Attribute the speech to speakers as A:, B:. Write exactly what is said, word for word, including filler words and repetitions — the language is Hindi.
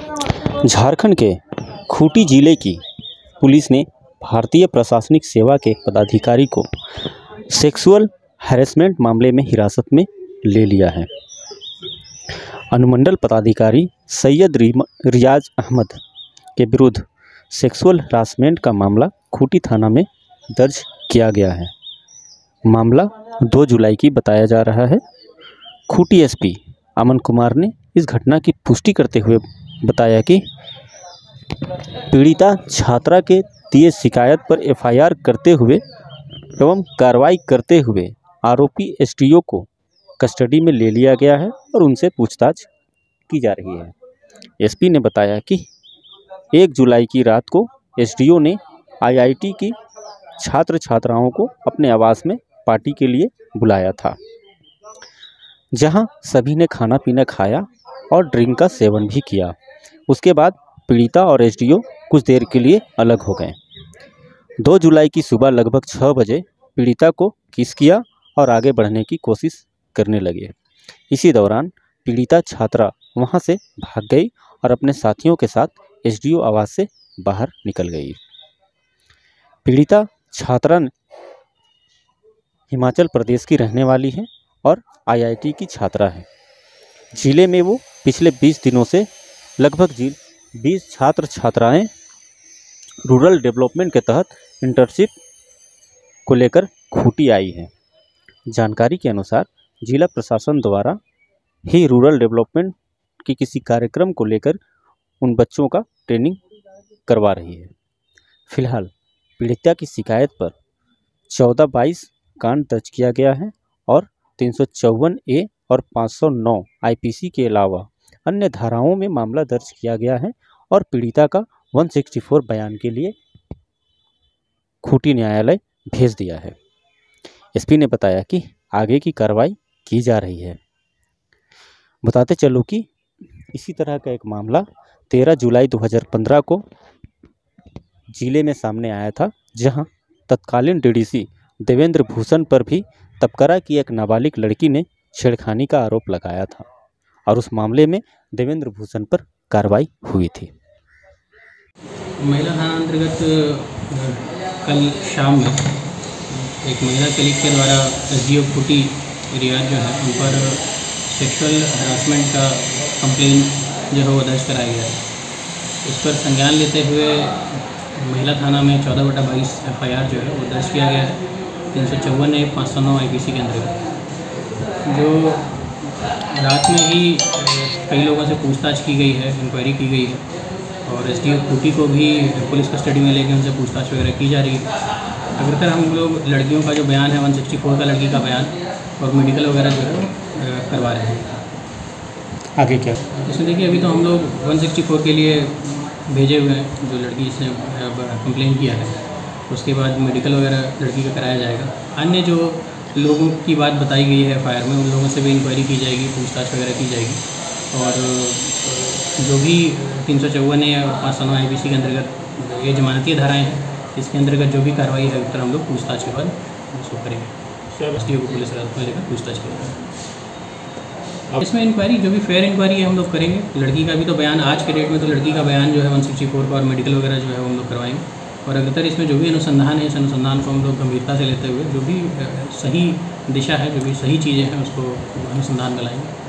A: झारखंड के खूंटी जिले की पुलिस ने भारतीय प्रशासनिक सेवा के पदाधिकारी को सेक्सुअल हैरेसमेंट मामले में हिरासत में ले लिया है। अनुमंडल पदाधिकारी सैयद रियाज अहमद के विरुद्ध सेक्सुअल हरासमेंट का मामला खूंटी थाना में दर्ज किया गया है। मामला दो जुलाई की बताया जा रहा है। खूंटी एसपी अमन कुमार ने इस घटना की पुष्टि करते हुए बताया कि पीड़िता छात्रा के दिए शिकायत पर एफआईआर करते हुए एवं कार्रवाई करते हुए आरोपी एसडीओ को कस्टडी में ले लिया गया है और उनसे पूछताछ की जा रही है। एसपी ने बताया कि एक जुलाई की रात को एसडीओ ने आईआईटी की छात्र छात्राओं को अपने आवास में पार्टी के लिए बुलाया था, जहां सभी ने खाना पीना खाया और ड्रिंक का सेवन भी किया। उसके बाद पीड़िता और एसडीओ कुछ देर के लिए अलग हो गए। दो जुलाई की सुबह लगभग छः बजे पीड़िता को किस किया और आगे बढ़ने की कोशिश करने लगे। इसी दौरान पीड़िता छात्रा वहां से भाग गई और अपने साथियों के साथ एसडीओ आवास से बाहर निकल गई। पीड़िता छात्रा हिमाचल प्रदेश की रहने वाली है और आईआईटी की छात्रा है। जिले में वो पिछले बीस दिनों से लगभग जी बीस छात्र छात्राएं रूरल डेवलपमेंट के तहत इंटर्नशिप को लेकर खूंटी आई है। जानकारी के अनुसार जिला प्रशासन द्वारा ही रूरल डेवलपमेंट के किसी कार्यक्रम को लेकर उन बच्चों का ट्रेनिंग करवा रही है। फिलहाल पीड़िता की शिकायत पर चौदह बाईस कांड दर्ज किया गया है और तीन सौ चौवन ए और पाँच सौ नौ आईपीसी के अलावा अन्य धाराओं में मामला दर्ज किया गया है और पीड़िता का एक सौ चौंसठ बयान के लिए खूंटी न्यायालय भेज दिया है। एसपी ने बताया कि आगे की कार्रवाई की जा रही है। बताते चलो कि इसी तरह का एक मामला तेरह जुलाई दो हज़ार पंद्रह को जिले में सामने आया था, जहां तत्कालीन डीडीसी देवेंद्र भूषण पर भी तबकरा की एक नाबालिग लड़की ने छेड़खानी का आरोप लगाया था और उस मामले में देवेंद्र भूषण पर कार्रवाई हुई थी।
B: महिला थाना अंतर्गत कल शाम में एक महिला कलीग के द्वारा एसडीओ खूंटी रियाज जो है उन पर सेक्सुअल हरासमेंट का कंप्लेन जो है वो दर्ज कराया गया है। इस पर संज्ञान लेते हुए महिला थाना में चौदह बटा बाईस एफ आई आर जो है वो दर्ज किया गया है तीन सौ चौवन ए पाँच सौ नौ आई पी सी के अंतर्गत। जो रात में ही कई लोगों से पूछताछ की गई है, इंक्वायरी की गई है और एसडीओ खूंटी को भी पुलिस कस्टडी में लेकर उनसे पूछताछ वगैरह की जा रही है। अगर हम लोग लड़कियों का जो बयान है एक सौ चौंसठ का लड़की का बयान और मेडिकल वगैरह जो है करवा रहे हैं।
A: आगे क्या
B: इसमें देखिए अभी तो हम लोग एक सौ चौंसठ के लिए भेजे हुए हैं, जो लड़की जिसने कंप्लेन किया है उसके बाद मेडिकल वगैरह लड़की का कराया जाएगा। अन्य जो लोगों की बात बताई गई है एफ आई आर में उन लोगों से भी इंक्वायरी की जाएगी, पूछताछ वगैरह की जाएगी और जो भी तीन सौ चौवन है और पाँच सौ नौ आई पी सी के अंतर्गत ये जमानती धाराएँ हैं, इसके अंतर्गत जो भी कार्रवाई है उत्तर हम लोग पूछताछ के बाद उसको करेंगे। एसडीओ को पुलिस अदालत में लेकर पूछताछ करेंगे। इसमें इंक्वायरी जो भी फेयर इंक्वायरी है हम लोग करेंगे। लड़की का भी तो बयान आज के डेट में तो लड़की का बयान जो है एक सौ चौंसठ का और मेडिकल वगैरह जो है वो हम लोग करवाएंगे और अगर इसमें जो भी अनुसंधान है इस अनुसंधान को हम लोग गंभीरता से लेते हुए जो भी सही दिशा है, जो भी सही चीज़ें हैं उसको अनुसंधान में लाएंगे।